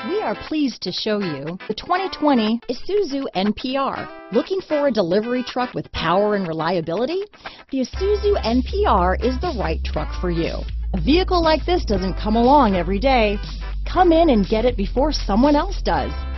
We are pleased to show you the 2020 Isuzu NPR. Looking for a delivery truck with power and reliability? The Isuzu NPR is the right truck for you. A vehicle like this doesn't come along every day. Come in and get it before someone else does.